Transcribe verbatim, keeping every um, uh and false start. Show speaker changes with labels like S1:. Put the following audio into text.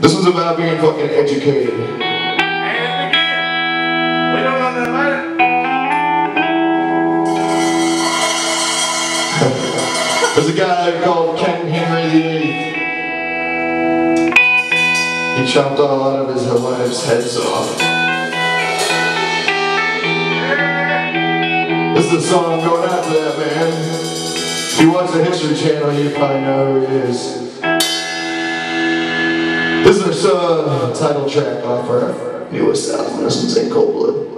S1: This one's about being fucking educated.
S2: And again, we don't know that about it.
S1: There's a guy called King Henry the eighth. He chopped a lot of his wives' heads off. This is a song going out to that man. If you watch the History Channel, you probably know who he is. This is our uh, title track off our newest album. This one's in Cold Blood.